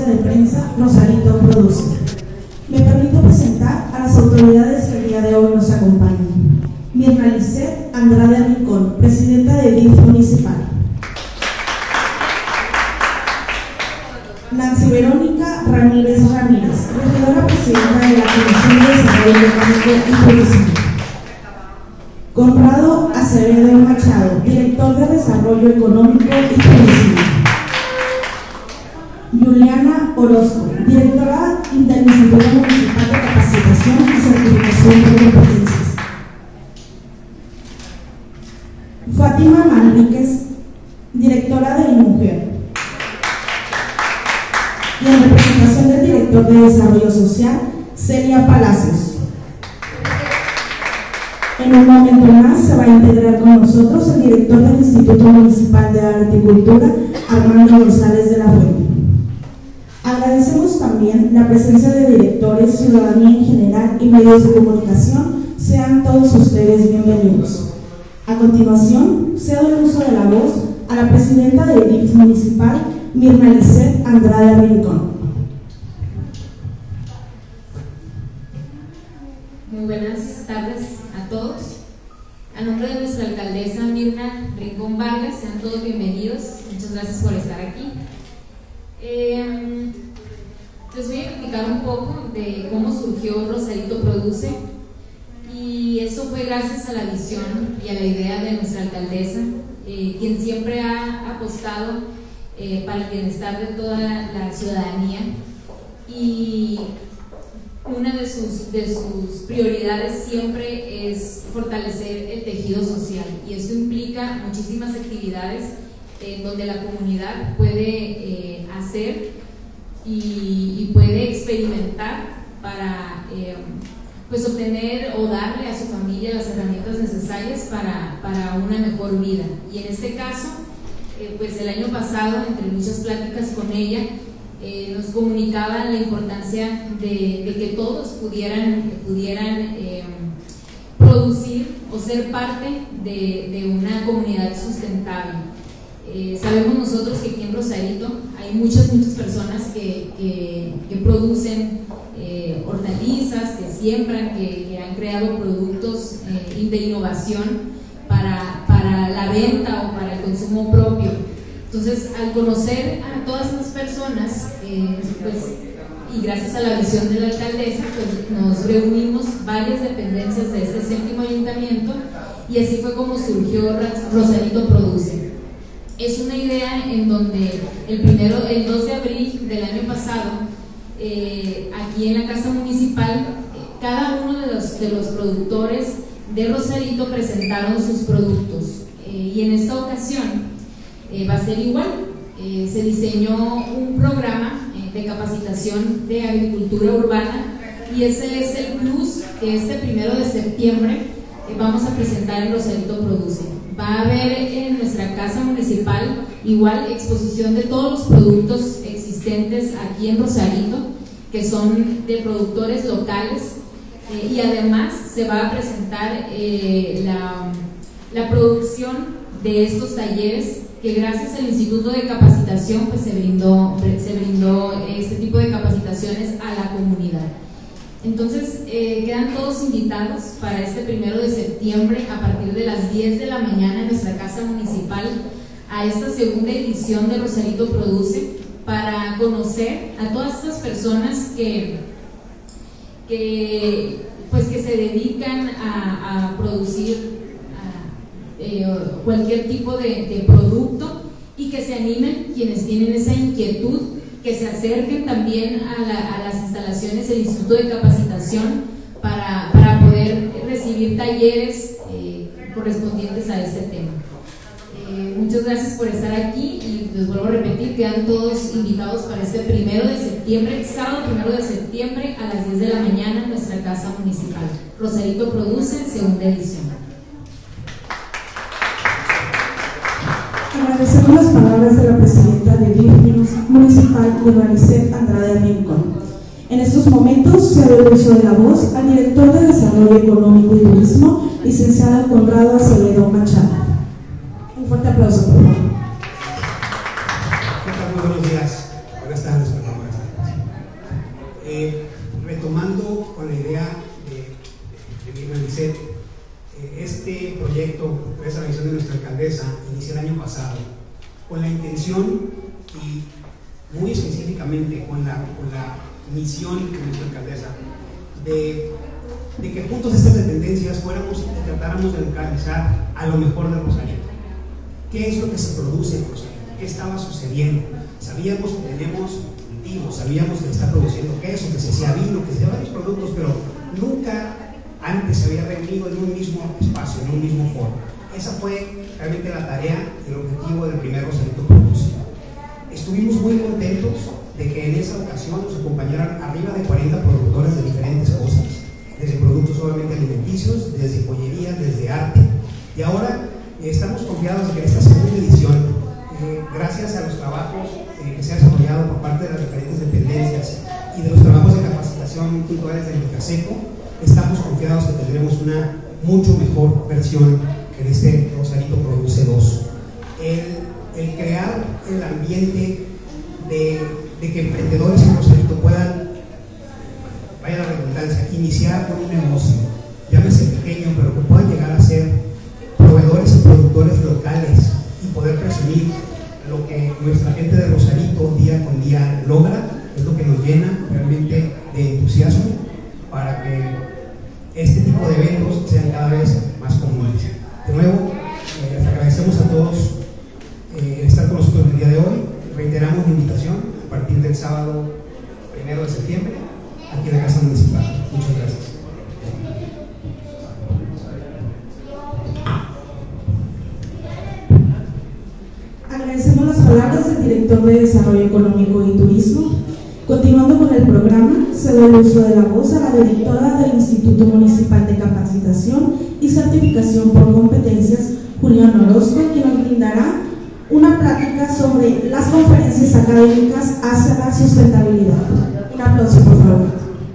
conferencia de prensa Rosarito Produce. Me permito presentar a las autoridades que el día de hoy nos acompañan. Mirna Lisset Andrade Rincón, presidenta de DIF municipal. Nancy Verónica Ramírez Ramírez, regidora presidenta de la Comisión de Desarrollo Económico y Turismo. Conrado Acevedo Machado, director de Desarrollo Económico y Turismo. Juliana Orozco, directora del Instituto Municipal de Capacitación y Certificación de Competencias. Fátima Manríquez, directora de INMUJER. Y en representación del director de Desarrollo Social, Celia Palacios. En un momento más se va a integrar con nosotros el director del Instituto Municipal de Arte y Cultura, Armando González de la Fuente. Agradecemos también la presencia de directores, ciudadanía en general y medios de comunicación. Sean todos ustedes bienvenidos. A continuación, cedo el uso de la voz a la presidenta del DIF municipal, Mirna Lisset Andrade Rincón. Muy buenas tardes a todos. A nombre de nuestra alcaldesa Mirna Rincón Vargas, sean todos bienvenidos. Muchas gracias por estar aquí. Les voy a explicar un poco de cómo surgió Rosarito Produce, y eso fue gracias a la visión y a la idea de nuestra alcaldesa, quien siempre ha apostado para el bienestar de toda la ciudadanía, y una de sus prioridades siempre es fortalecer el tejido social, y esto implica muchísimas actividades donde la comunidad puede hacer y puede experimentar para pues obtener o darle a su familia las herramientas necesarias para una mejor vida. Y en este caso, pues el año pasado, entre muchas pláticas con ella, nos comunicaban la importancia de que todos pudieran producir o ser parte de una comunidad sustentable. Sabemos nosotros que aquí en Rosarito hay muchas personas que producen hortalizas, que siembran, que han creado productos de innovación para la venta o para el consumo propio. Entonces, al conocer a todas esas personas, pues, y gracias a la visión de la alcaldesa, pues nos reunimos varias dependencias de este 7º ayuntamiento, y así fue como surgió Rosarito Produce. Es una idea en donde el 2 de abril del año pasado, aquí en la Casa Municipal, cada uno de los productores de Rosarito presentaron sus productos, y en esta ocasión va a ser igual. Se diseñó un programa de capacitación de agricultura urbana, y ese es el plus que este 1 de septiembre vamos a presentar en Rosarito Produce. Va a haber en nuestra Casa Municipal igual exposición de todos los productos existentes aquí en Rosarito, que son de productores locales, y además se va a presentar la producción de estos talleres, que gracias al Instituto de Capacitación pues se brindó este tipo de capacitaciones a la comunidad. Entonces quedan todos invitados para este 1 de septiembre a partir de las 10 de la mañana en nuestra Casa Municipal a esta 2ª edición de Rosarito Produce, para conocer a todas estas personas que se dedican a producir cualquier tipo de producto, y que se animen quienes tienen esa inquietud, que se acerquen también a las instalaciones del Instituto de Capacitación para poder recibir talleres correspondientes a este tema. Muchas gracias por estar aquí, y les vuelvo a repetir, quedan todos invitados para este 1 de septiembre, sábado 1 de septiembre a las 10 de la mañana en nuestra Casa Municipal. Rosarito Produce, 2ª edición. Agradecemos las palabras de la presidenta de DIF municipal, Mirna Lisset Andrade Rincón. En estos momentos se da el uso de la voz al director de Desarrollo Económico y Turismo, licenciado Conrado Acevedo Machado. Un fuerte aplauso, por favor. Muy buenos días, buenas tardes, perdón, buenas tardes. Retomando con la idea de Mirna Lisset, este proyecto, esa visión de nuestra alcaldesa, inició el año pasado con la intención y muy específicamente con la misión de nuestra alcaldesa de que juntos estas dependencias fuéramos y tratáramos de localizar a lo mejor de Rosarito. ¿Qué es lo que se produce en Rosarito? ¿Qué estaba sucediendo? Sabíamos que tenemos cultivos, sabíamos que se está produciendo queso, que se hacía vino, que se hacían varios productos, pero nunca antes se había reunido en un mismo espacio, en un mismo foro. Esa fue realmente la tarea y el objetivo del primer Rosarito Produce. Estuvimos muy contentos de que en esa ocasión nos acompañaran arriba de 40 productores de diferentes cosas, desde productos obviamente alimenticios, desde pollería, desde arte, y ahora estamos confiados de que en esta segunda edición, gracias a los trabajos que se han desarrollado por parte de las diferentes dependencias y de los trabajos de capacitación puntuales del Caseco, estamos confiados que tendremos una mucho mejor versión en este Rosarito Produce 2. El crear el ambiente de que emprendedores en Rosarito puedan, vaya la redundancia, iniciar con un negocio, llámese pequeño, pero que puedan llegar a ser proveedores y productores locales y poder presumir lo que nuestra gente de Rosarito día con día logra, es lo que nos llena realmente de entusiasmo para que este tipo de eventos sean cada vez más comunes. De nuevo, les agradecemos a todos estar con nosotros el día de hoy. Reiteramos la invitación a partir del sábado 1 de septiembre aquí en la Casa Municipal. Muchas gracias. Agradecemos las palabras del director de Desarrollo Económico y Turismo. Continuando con el programa, cedo el uso de la voz a la directora del Instituto Municipal de Capacitación y Certificación por Competencias, Julián Orozco, quien nos brindará una plática sobre las conferencias académicas hacia la sustentabilidad. Un aplauso, por favor.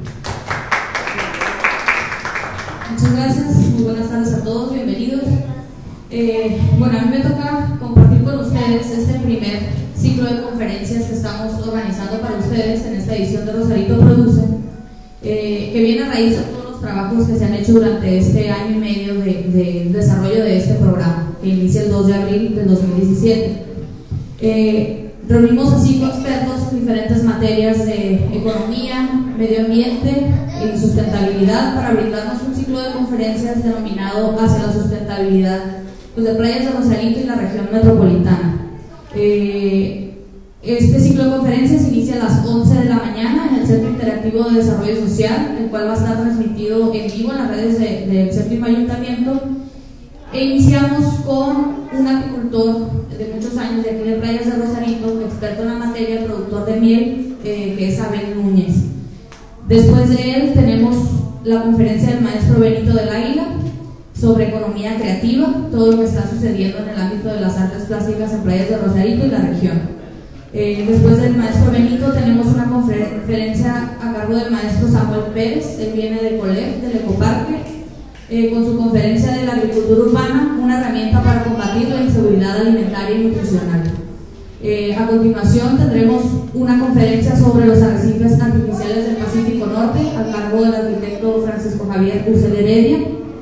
Muchas gracias, muy buenas tardes a todos, bienvenidos. Bueno, a mí me toca compartir con ustedes este primer ciclo de conferencias que estamos organizando para ustedes en esta edición de Rosarito Produce, que viene a raíz de todos los trabajos que se han hecho durante este año y medio de desarrollo de este programa, que inicia el 2 de abril del 2017. Reunimos a 5 expertos en diferentes materias de economía, medio ambiente y sustentabilidad para brindarnos un ciclo de conferencias denominado Hacia la Sustentabilidad, pues de playas de Rosarito y la región metropolitana. Este ciclo de conferencias inicia a las 11 de la mañana en el Centro Interactivo de Desarrollo Social, el cual va a estar transmitido en vivo en las redes del séptimo ayuntamiento. E iniciamos con un apicultor de muchos años de aquí de Playas de Rosarito, experto en la materia, productor de miel, que es Abel Núñez. Después de él tenemos la conferencia del maestro Benito del Águila sobre economía creativa, todo lo que está sucediendo en el ámbito de las artes plásticas en Playas de Rosarito y la región. Después del maestro Benito tenemos una conferencia a cargo del maestro Samuel Pérez, él viene de Colef, del Ecoparque, con su conferencia de la agricultura urbana, una herramienta para combatir la inseguridad alimentaria y nutricional. A continuación tendremos una conferencia sobre los arrecifes artificiales del Pacífico Norte, a cargo del arquitecto Francisco Javier Ucel Heredia.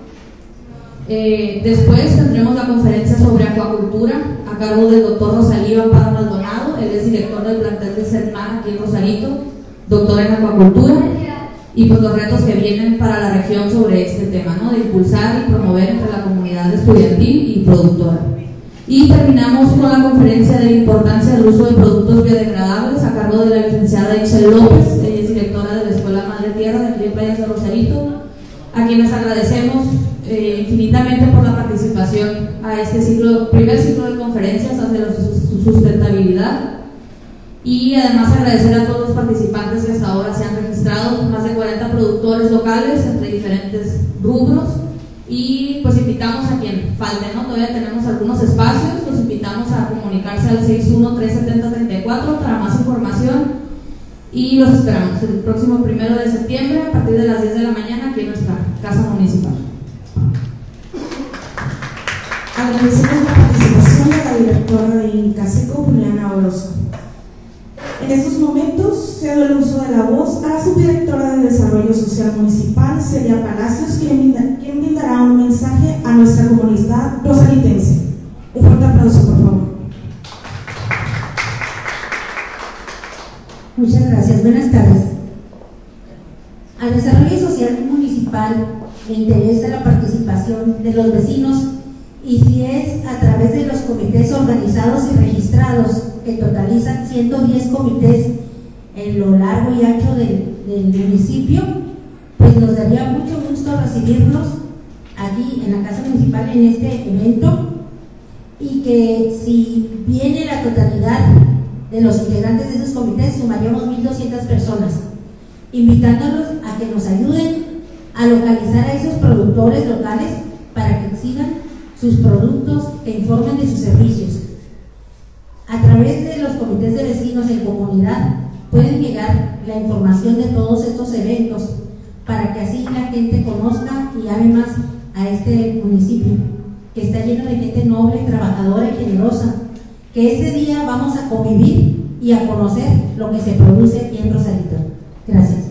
Después tendremos la conferencia sobre acuacultura a cargo del doctor Rosalío Amparo Maldonado, él es director del plantel de CERMAN aquí en Rosarito, doctor en acuacultura, y pues los retos que vienen para la región sobre este tema, ¿no? De impulsar y promover entre la comunidad estudiantil y productora. Y terminamos con la conferencia de la importancia del uso de productos biodegradables a cargo de la licenciada Ixel López, ella es directora de la Escuela Madre Tierra de aquí de Playas de Rosarito, a quienes agradecemos infinitamente por la participación a este primer ciclo de conferencias hacia la sustentabilidad, y además agradecer a todos los participantes que hasta ahora se han registrado, más de 40 productores locales entre diferentes rubros, y pues invitamos a quien falte, ¿no? Todavía tenemos algunos espacios, los invitamos a comunicarse al 61-370-34 para más información, y los esperamos el próximo 1 de septiembre a partir de las 10 de la mañana aquí en nuestra casa municipal. Agradecemos la participación de la directora de Caseco, Juliana Orozco. En estos momentos cedo el uso de la voz a la subdirectora de Desarrollo Social Municipal, Celia Palacios, quien brindará un mensaje a nuestra comunidad rosaritense. Un fuerte aplauso, por favor. Muchas gracias. Buenas tardes. Al desarrollo social municipal le interesa la participación de los vecinos, y si es a través de los comités organizados y registrados, que totalizan 110 comités en lo largo y ancho del municipio, pues nos daría mucho gusto recibirlos aquí en la Casa Municipal en este evento, y que si viene la totalidad de los integrantes de esos comités sumaríamos 1,200 personas, invitándolos a que nos ayuden a localizar a esos productores locales para que exhiban sus productos, que informen de sus servicios. A través de los comités de vecinos en comunidad pueden llegar la información de todos estos eventos, para que así la gente conozca y ame más a este municipio, que está lleno de gente noble, trabajadora y generosa, que ese día vamos a convivir y a conocer lo que se produce aquí en Rosarito. Gracias.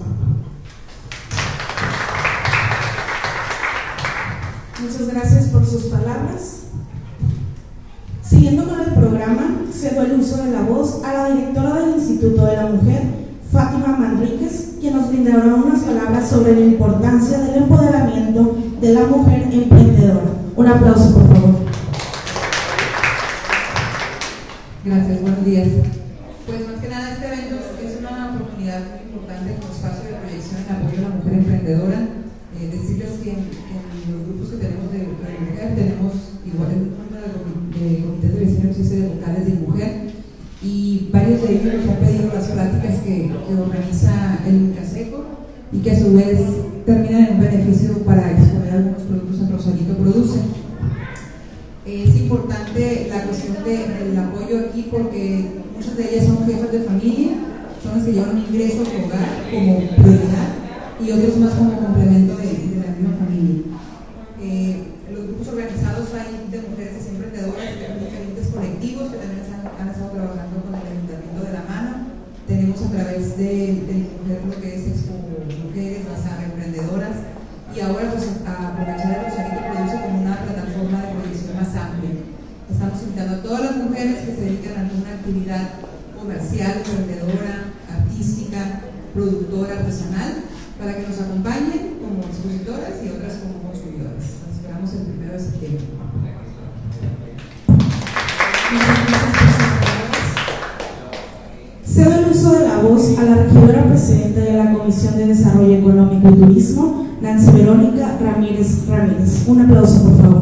Muchas gracias por sus palabras. Siguiendo con el programa, cedo el uso de la voz a la directora del Instituto de la Mujer, Fátima Manríquez, quien nos brindará unas palabras sobre la importancia del empoderamiento de la mujer emprendedora. Un aplauso, por favor. Gracias, buenos días. Pues más que nada este evento es una oportunidad muy importante como espacio de proyección en apoyo a la mujer emprendedora. Decirles que en los grupos que tenemos de mujer tenemos igual el número de comités de vecinos existe de locales de mujer, y varios de ellos nos han pedido las pláticas que organiza el Incaseco, y que a su vez terminan en un beneficio para exponer algunos productos en Rosarito Produce. Es importante la cuestión del apoyo aquí, porque muchas de ellas son jefas de familia, son las que llevan un ingreso al hogar como prioridad, y otros más como complemento de la misma familia. Los grupos organizados hay de mujeres emprendedoras de diferentes colectivos que también han estado trabajando con el Ayuntamiento de la mano. Tenemos a través de Mujer lo que es Expo Mujeres, Bazar Emprendedoras, y ahora pues a aprovechar el Rosarito Produce como una plataforma de proyección más amplia. Estamos invitando a todas las mujeres que se dedican a alguna actividad comercial, emprendedora, artística, productora, artesanal, para que nos acompañen como expositoras y otras como consumidoras. Nos esperamos el 1 de septiembre. Cedo el uso de la voz a la regidora presidenta de la Comisión de Desarrollo Económico y Turismo, Nancy Verónica Ramírez Ramírez. Un aplauso, por favor.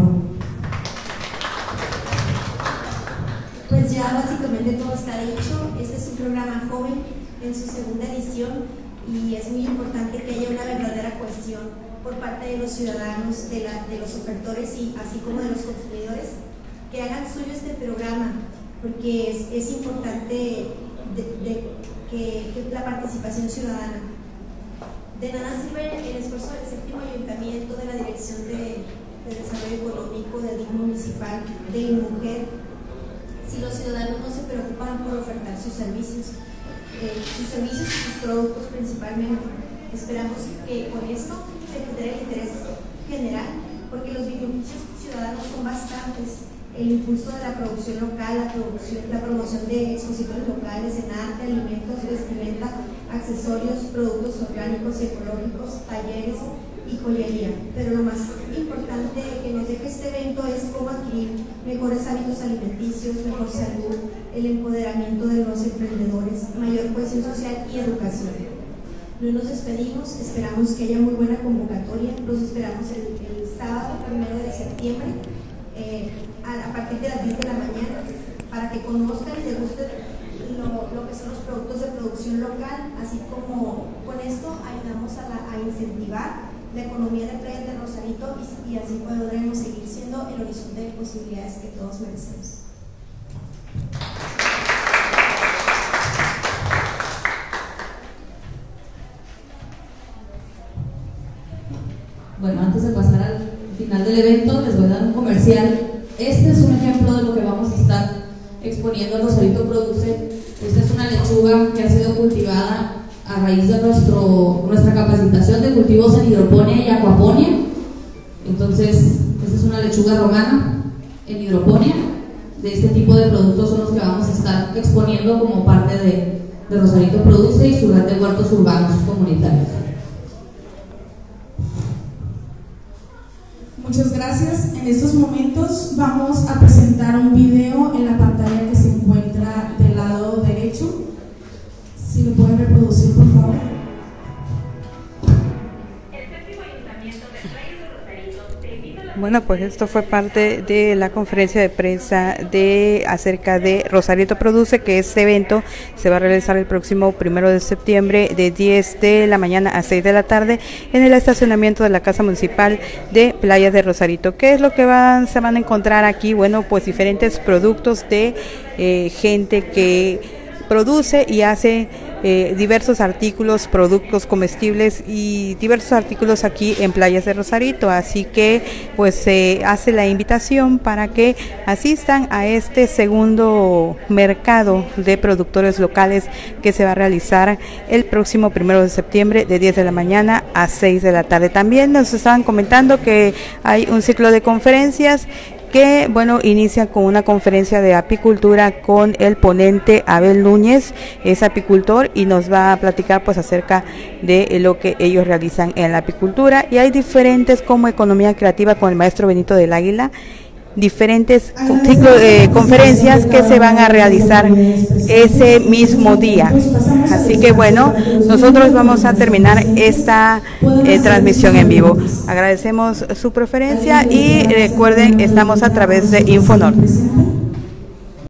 Pues ya básicamente todo está dicho. Este es un programa joven en su segunda edición, y es muy importante que haya una verdadera cohesión por parte de los ciudadanos, de los ofertores y así como de los consumidores, que hagan suyo este programa, porque es importante que la participación ciudadana. De nada sirve el esfuerzo del séptimo ayuntamiento, de la Dirección de Desarrollo Económico, del DIF municipal, de Mujer, si los ciudadanos no se preocupan por ofertar sus servicios y sus productos principalmente. Esperamos que con esto se genere el interés general, porque los beneficios ciudadanos son bastantes. El impulso de la producción local, la promoción de expositores locales en arte, alimentos, vestimenta, accesorios, productos orgánicos y ecológicos, talleres y joyería. Pero lo más importante que nos deja este evento es cómo adquirir mejores hábitos alimenticios, mejor salud, el empoderamiento de los emprendedores, mayor cohesión social y educación. No nos despedimos, esperamos que haya muy buena convocatoria. Los esperamos el sábado 1 de septiembre a partir de las 10 de la mañana, para que conozcan y degusten lo que son los productos de producción local, así como con esto ayudamos a incentivar la economía de playa de Rosarito, y así podremos seguir siendo el horizonte de posibilidades que todos merecemos. Bueno, antes de pasar al final del evento, les voy a dar un comercial. Este es un ejemplo de lo que vamos a estar exponiendo en Rosarito Produce Esta es una lechuga que ha sido cultivada a raíz de nuestra capacitación de cultivos en hidroponía y acuaponía. Entonces, esta es una lechuga romana en hidroponía. De este tipo de productos son los que vamos a estar exponiendo como parte de Rosarito Produce y su red de huertos urbanos comunitarios. Muchas gracias. En estos momentos vamos a presentar un video en la pantalla que se encuentra del lado derecho. Si lo pueden reproducir, por favor. Bueno, pues esto fue parte de la conferencia de prensa acerca de Rosarito Produce, que este evento se va a realizar el próximo 1 de septiembre de 10 de la mañana a 6 de la tarde en el estacionamiento de la Casa Municipal de Playas de Rosarito. ¿Qué es lo que se van a encontrar aquí? Bueno, pues diferentes productos de gente que produce y hace diversos artículos, productos comestibles y diversos artículos aquí en Playas de Rosarito, así que pues se hace la invitación para que asistan a este segundo mercado de productores locales que se va a realizar el próximo 1 de septiembre de 10 de la mañana a 6 de la tarde. También nos estaban comentando que hay un ciclo de conferencias que, bueno, inicia con una conferencia de apicultura con el ponente Abel Núñez, es apicultor y nos va a platicar pues acerca de lo que ellos realizan en la apicultura. Y hay diferentes como economía creativa con el maestro Benito del Águila, diferentes ciclos de conferencias que se van a realizar ese mismo día. Así que bueno, nosotros vamos a terminar esta transmisión en vivo. Agradecemos su preferencia y recuerden, estamos a través de Infonor.